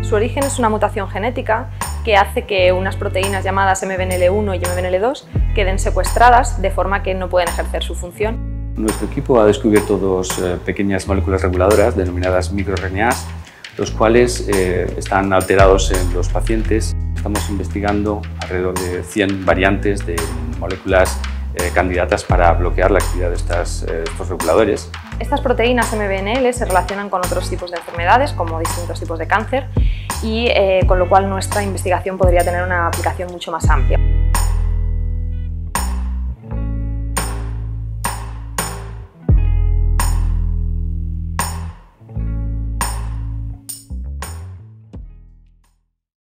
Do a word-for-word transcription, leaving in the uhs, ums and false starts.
Su origen es una mutación genética que hace que unas proteínas llamadas M B N L uno y M B N L dos queden secuestradas de forma que no pueden ejercer su función. Nuestro equipo ha descubierto dos eh, pequeñas moléculas reguladoras denominadas microR N As, los cuales eh, están alterados en los pacientes. Estamos investigando alrededor de cien variantes de moléculas eh, candidatas para bloquear la actividad de estas, eh, estos reguladores. Estas proteínas M B N L se relacionan con otros tipos de enfermedades, como distintos tipos de cáncer, y eh, con lo cual nuestra investigación podría tener una aplicación mucho más amplia.